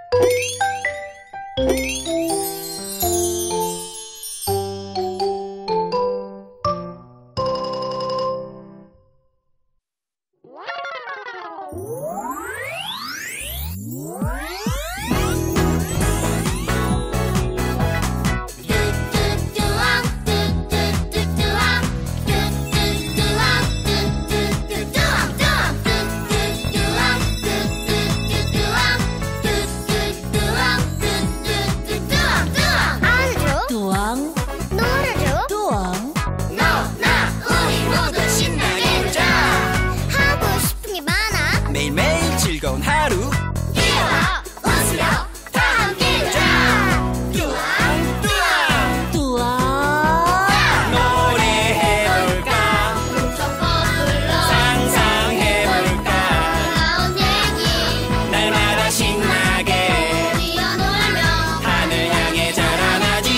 매일매일 즐거운 하루 뛰어라 웃으며 다 함께 놀자. 뚜왕 뚜왕 노래해볼까 훔쳐서 불러 상상해볼까 놀라운 얘기 날마다 신나게 뛰어놀며 하늘 향해 자라나지.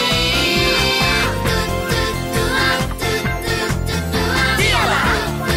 뚜뚜뚜왕 뚜뚜뚜뚜왕 뛰어라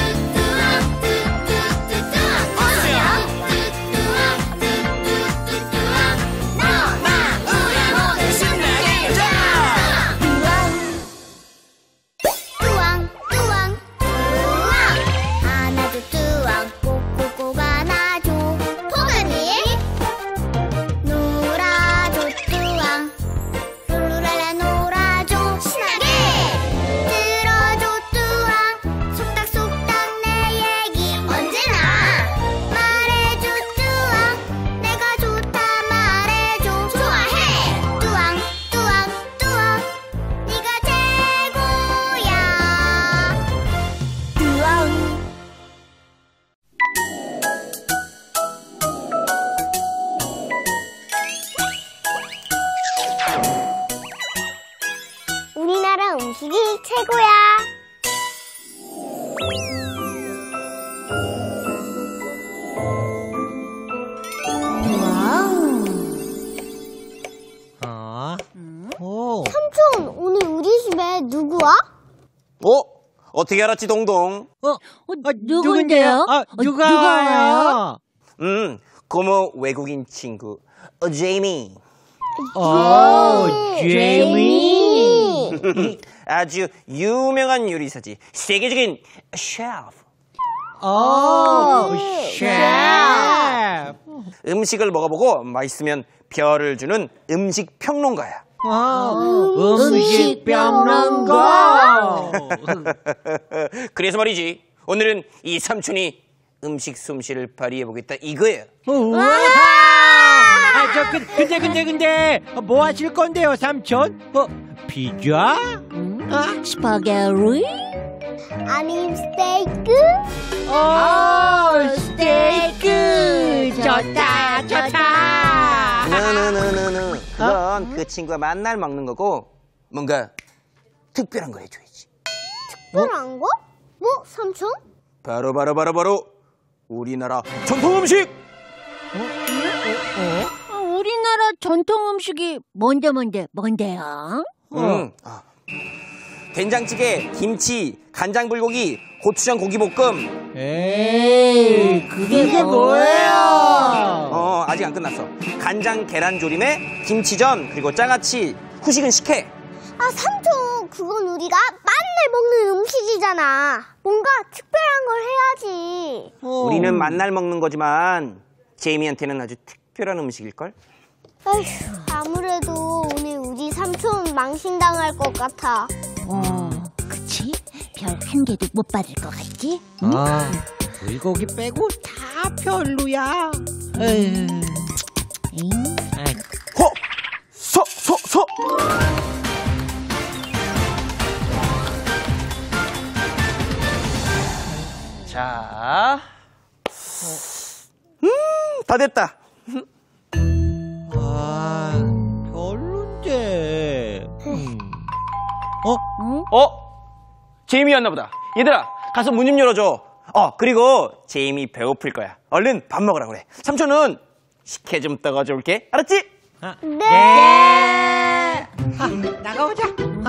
우리나라 음식이 최고야. 삼촌, 오늘 우리 집에 누구 와? 어떻게 알았지, 동동? 누군데요? 누가요? 고모 외국인 친구, 제이미. 제이미. 아주 유명한 요리사지. 세계적인 셰프. 셰프. 음식을 먹어보고 맛있으면 별을 주는 음식 평론가야. 음식 평론가. 그래서 말이지, 오늘은 이 삼촌이 음식 솜씨를 발휘해보겠다 이거예요. 근데 뭐 하실 건데요, 삼촌? 피자? 스파게티? 아님 스테이크? 스테이크! 좋다! 그건 그 친구가 만날 먹는 거고, 뭔가 특별한 거 해줘야지. 특별한 거? 뭐, 삼촌? 바로 우리나라 전통 음식! 우리나라 전통 음식이 뭔데요? 된장찌개, 김치, 간장 불고기, 고추장 고기볶음. 에이, 그게 뭐예요? 아직 안 끝났어. 간장 계란조림에 김치전, 그리고 장아찌, 후식은 식혜. 삼촌, 그건 우리가 맨날 먹는 음식이잖아. 뭔가 특별한 걸 해야지. 우리는 만날 먹는 거지만 제이미한테는 아주 특별한 음식일걸? 에휴, 아무래도 오늘 우리 삼촌 망신당할 것 같아. 그치? 별 한 개도 못 받을 것 같지? 불고기 빼고 다 별로야. 서! 자, 다 됐다. 별론데. 제이미 왔나 보다. 얘들아, 가서 문 좀 열어줘. 그리고 제이미 배고플 거야. 얼른 밥 먹으라 그래. 삼촌은 식혜 좀 떠가져 올게. 알았지? 네. 나가보자.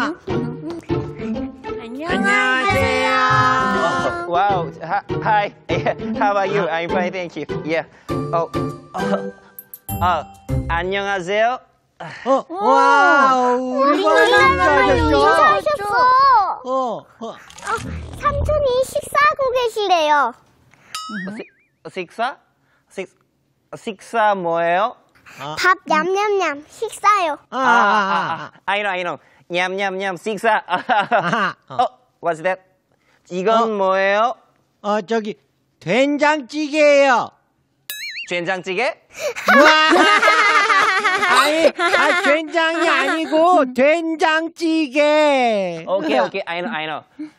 안녕하세요. Wow. Hi. How about you? I'm fine, thank you. Yeah. 안녕하세요. 와, 우리나라로 인사하셨어. 삼촌이 식사하고 계시래요. 식사 뭐예요? 밥 냠냠냠 식사요. I know. 냠냠냠 식사. What's that? 이건 뭐예요? 저기 된장찌개예요. 된장찌개? 아니, 된장이 아니고 된장찌개. 오케이, I know.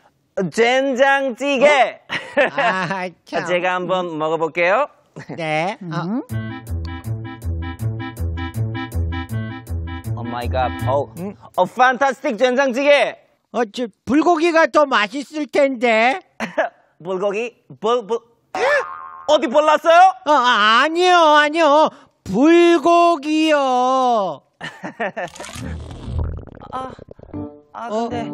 된장찌개. 참. 제가 한번 먹어볼게요. 네. Oh my god. fantastic 된장찌개. 저 불고기가 더 맛있을 텐데. 불고기? 어디 볼랐어요? 아니요. 불고기요. 근데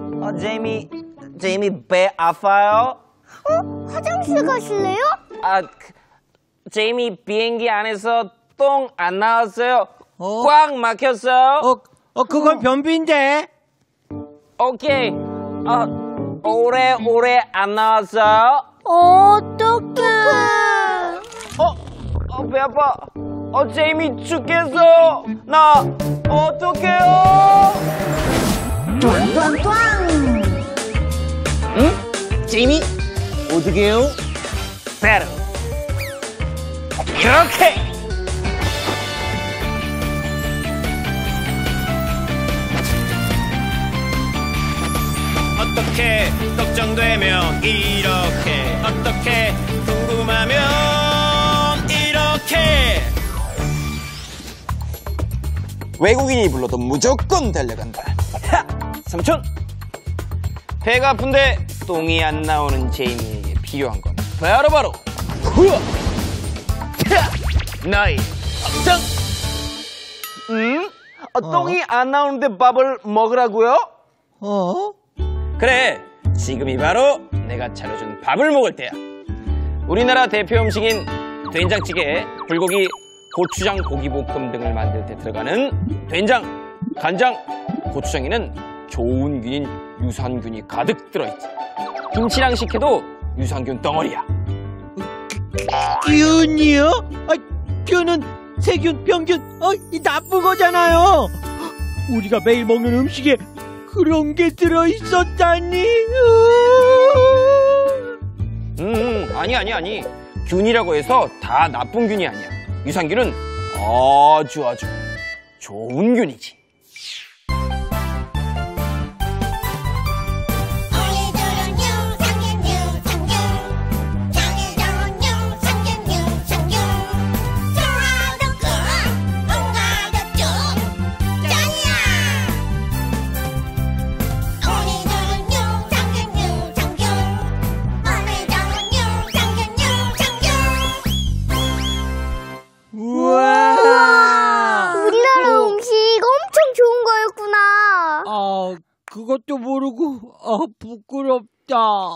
제이미 배 아파요? 화장실 가실래요? 제이미 비행기 안에서 똥 안 나왔어요. 꽉 막혔어요. 그건 변비인데. 오케이. 오래 안 나왔어요. 어떡해. 배 아파. 제이미 죽겠어. 나 어떡해요? 응? 제이미? 어떡해요? 베르. 이렇게. 어떻게 걱정되면 이렇게 어떻게 궁금하면 이렇게 외국인이 불러도 무조건 달려간다. 삼촌! 배가 아픈데 똥이 안 나오는 제이미에게 필요한 건 바로 나의 걱정! 똥이 안 나오는데 밥을 먹으라고요? 그래, 지금이 바로 내가 차려준 밥을 먹을 때야. 우리나라 대표 음식인 된장찌개, 불고기, 고추장, 고기볶음 등을 만들 때 들어가는 된장, 간장, 고추장에는 좋은 균인 유산균이 가득 들어있지. 김치랑 식혜도 유산균 덩어리야. 균이요? 균은 세균, 병균, 이 나쁜 거잖아요. 우리가 매일 먹는 음식에 그런 게 들어있었다니. 아니. 균이라고 해서 다 나쁜 균이 아니야. 유산균은 아주 좋은 균이지. 그것도 모르고 부끄럽다.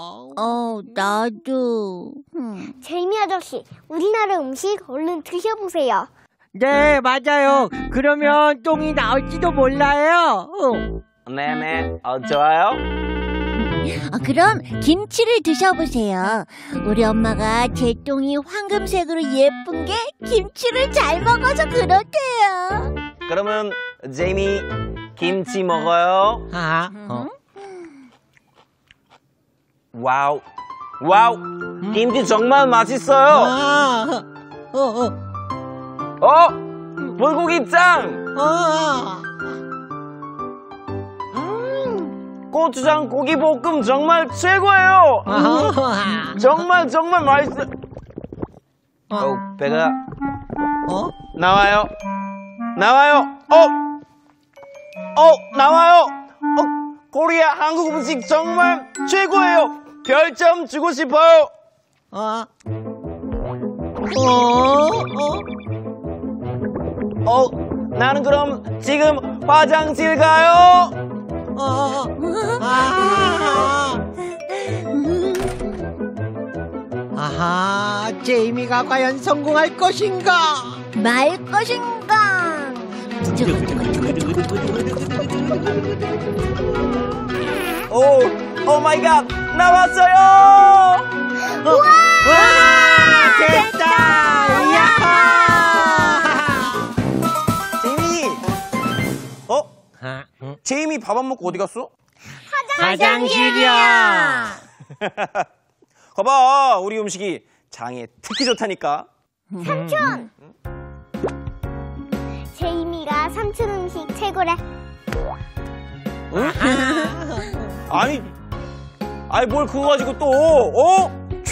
나도. 제이미 아저씨, 우리나라 음식 얼른 드셔보세요. 네, 맞아요. 그러면 똥이 나올지도 몰라요. 네네, 좋아요. 그럼 김치를 드셔보세요. 우리 엄마가 제 똥이 황금색으로 예쁜 게 김치를 잘 먹어서 그렇대요. 그러면 제이미 김치 먹어요. 와우, 김치 정말 맛있어요. 불고기 짱. 고추장 고기볶음 정말 최고예요. 정말 맛있어요. 배가 나와요. 나와요. 코리아 한국 음식 정말 최고예요. 별점 주고 싶어요. 나는 그럼 지금 화장실 가요. 제이미가 과연 성공할 것인가? 말 것인가? 오 마이 갓! 나왔어요! 와! 됐다! 야하! 제이미! 제이미 밥 안 먹고 어디 갔어? 화장실이야! 봐봐, 우리 음식이 장에 특히 좋다니까. 삼촌! 제이미가 삼촌 음식 최고래. 아니 뭘 그거 가지고 또,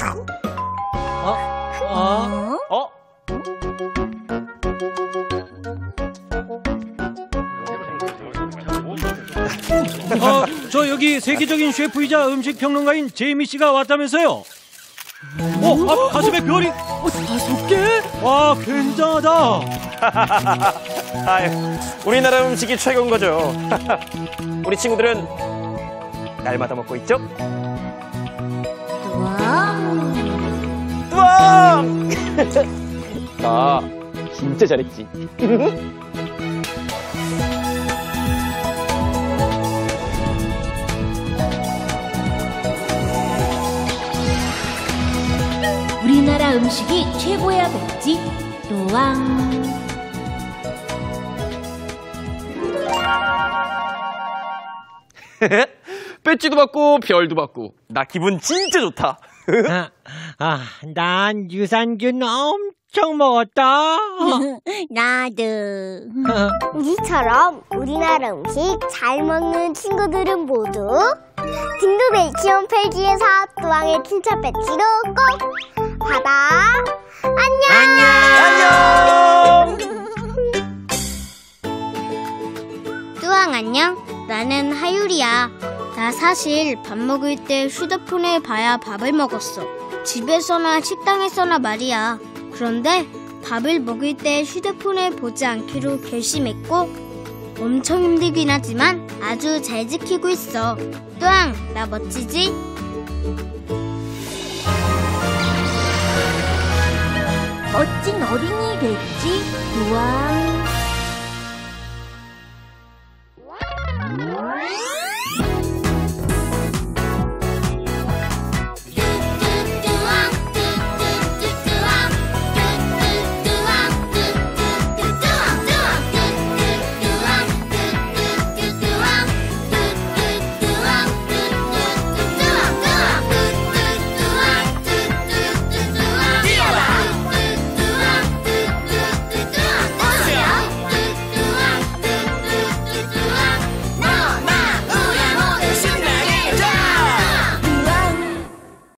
저 여기 세계적인 셰프이자 음식 평론가인 제이미 씨가 왔다면서요? 가슴에 별이 5개? 와, 굉장하다. 아유, 우리나라 음식이 최고인 거죠. 우리 친구들은 날마다 먹고 있죠? 뚜왕! 나 진짜 잘했지. 우리나라 음식이 최고야 백지 또왕. 배지도 받고 별도 받고 나 기분 진짜 좋다. 난 유산균 엄청 먹었다. 나도. 우리처럼 우리나라 음식 잘 먹는 친구들은 모두 딩두벨치 홈페이지에서 뚜왕의 칭찬 배지로 꼭 받아. 안녕. 뚜왕 안녕. 나는 하율이야. 나 사실 밥 먹을 때 휴대폰을 봐야 밥을 먹었어. 집에서나 식당에서나 말이야. 그런데 밥을 먹을 때 휴대폰을 보지 않기로 결심했고 엄청 힘들긴 하지만 아주 잘 지키고 있어. 뚜왕, 나 멋지지? 멋진 어린이 백지 또왕.